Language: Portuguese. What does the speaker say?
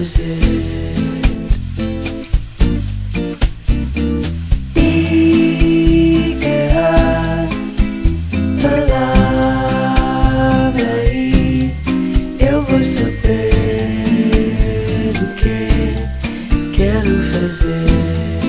fazer. Diga a palavra e eu vou saber o que quero fazer.